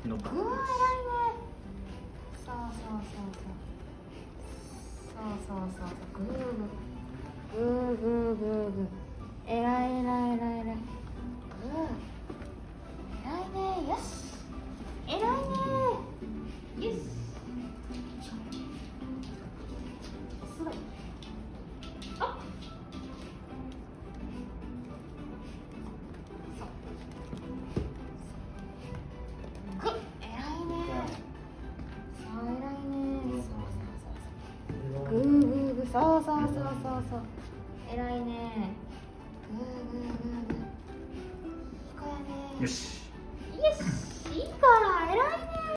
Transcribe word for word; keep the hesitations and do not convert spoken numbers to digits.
のパうわ、偉いね。そうそうそうそうそうそうそう、グーグーグーグーグーグー、偉い偉い偉い偉い、グー、偉いね、よし、偉いね、よし、すごい、あっ、そうグー、偉いね、そう偉いね、そうそうそうそう、グーグーグー、そうそうそうそうそう、偉いね、グーグーグーグー、いい子やね。 よし。